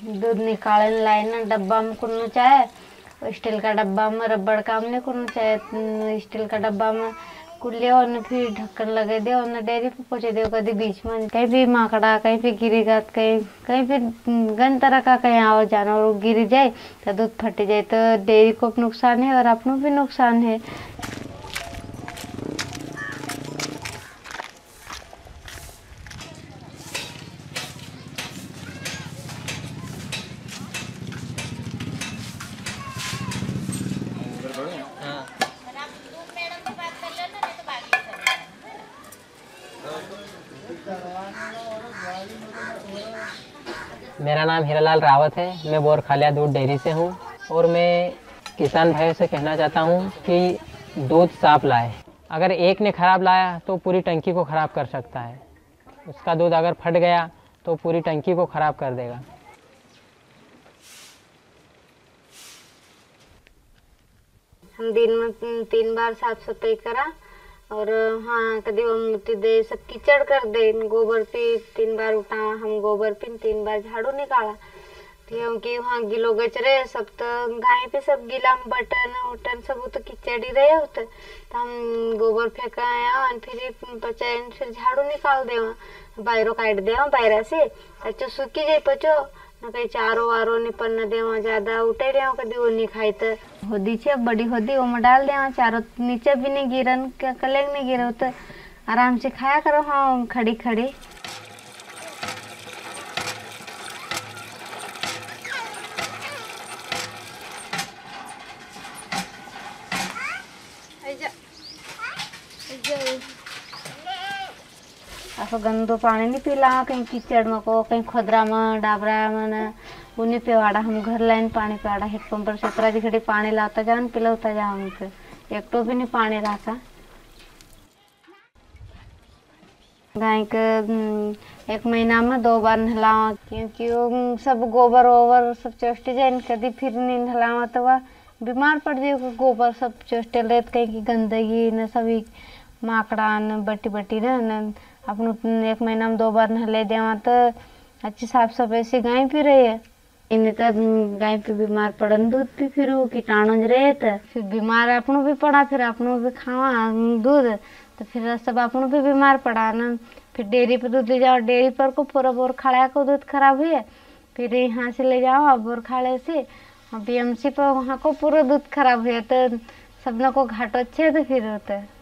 दूध निकाले लाए ना डब्बा में कुन्नू चाहे स्टील का डब्बा में रबड़ काम नहीं कुन्नू चाहे स्टील का डब्बा में कुल्ले और फिर ढक्कन लगे दे और डेयरी पे पहुँचे दे कभी बीच में कहीं भी माकड़ा कहीं पे गिरेगा कहीं कहीं पे गन तरह का कहीं आओ जानवर गिर जाए तो दूध फट जाए तो डेयरी को नुकसान है और अपनों भी नुकसान है। मेरा नाम हीरालाल रावत है। मैं बोरखालिया दूध डेयरी से हूँ और मैं किसान भाइयों से कहना चाहता हूँ कि दूध साफ लाए। अगर एक ने ख़राब लाया तो पूरी टंकी को ख़राब कर सकता है। उसका दूध अगर फट गया तो पूरी टंकी को ख़राब कर देगा। हम दिन में 3 बार साफ सफाई करा और हाँ कभी मिट्टी दे सब कीचड़ कर दे गोबर पे 3 बार उठा हम गोबर पे 3 बार झाड़ू निकाला क्योंकि वहाँ गिलो गचरे सब तो गाय पे सब गिला बटन उटन सब तो कीचड़ ही रहे होते तो हम गोबर फेंका आया फिर पचाए फिर झाड़ू निकाल दे बायरो काट दे बायरा से अच्छो सूखी जाए पचो न कहीं चारो वारो निपन्न दे ज्यादा उठे रहे कभी वो नहीं खाई तो होदी छे बड़ी होदी वो में डाल दे चारों नीचे भी नहीं गिरन कलेग नहीं गिरो तो आराम से खाया करो। हाँ खड़ी खड़ी ऐसा गंदो पानी नहीं पीला कहीं कीचड़ में को कहीं खोदरा में डाबरा में उन्हीं पे वाड़ा हम घर लाइन पानी पे वाड़ा हेडपम्प पर से जी घड़ी पानी लाता जाओ पिलाता जाओ हमसे एक तो भी नहीं पानी रहता। गाय के 1 महीना में 2 बार नहलावा क्योंकि वो सब गोबर वोबर सब चोष्ट जाए कभी फिर नहीं नहलावा तो वह बीमार पड़ जाए गोबर सब चोष्टे रहे कहीं की गंदगी न सभी माकड़ा न बटी बटी न अपन 1 महीना में 2 बार नहले देवा तो अच्छी साफ सफाई से गाय पी रही है। इन्हें तो गाय पे बीमार पड़न दूध भी फिर कीटाणु रहे तो फिर बीमार अपनों भी पड़ा फिर अपनों भी खावा दूध तो फिर सब अपनों भी बीमार पड़ा न फिर डेयरी पे दूध ले जाओ डेयरी पर को पूरा बोर खाड़ा को दूध खराब हुए फिर यहाँ से ले जाओ बोर खाड़े से BMC पर वहाँ को पूरा दूध खराब हुए तो सब लोग को घाटो अच्छे तो फिर होता है।